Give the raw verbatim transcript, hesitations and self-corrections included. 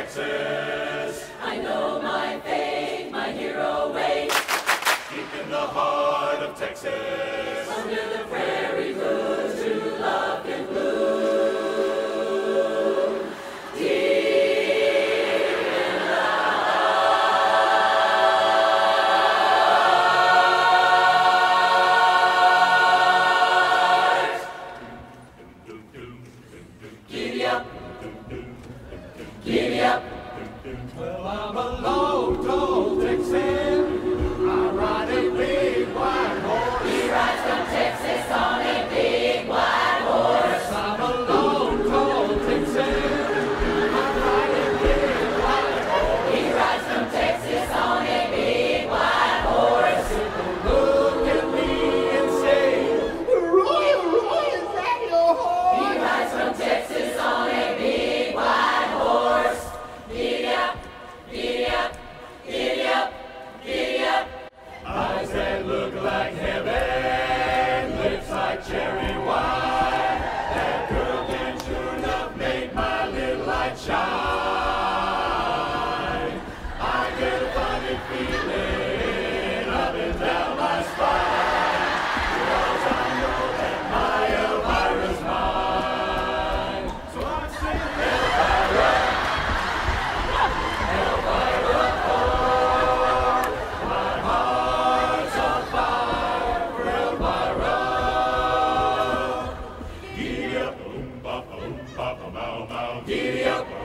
Texas. I know my fate, my hero waits. Deep in the heart of Texas. Under the prairie blue, true love can bloom. Deep in the heart. Giddy up. Giddy up. Well, I'm a local Texan. I ride a big white horse. He rides from Texas on a big white horse. I'm a local Texan. I ride a big white horse. He rides from Texas on a big white horse. People look at me and say, Roy, Roy, is that your horse? He rides from Texas on a big white horse. Giddy up, giddy up, giddy up, giddy up. Eyes that look like heaven, lips like cherry wine. That girl can sure enough make my little light shine. I get a funny feeling up and down my spine, because I know that my Elvira's mine. So I sing Elvira, Elvira, oh, my heart's on fire for Elvira. Giddy up, boom, bop, boom, bop, bow, bow. Giddy up.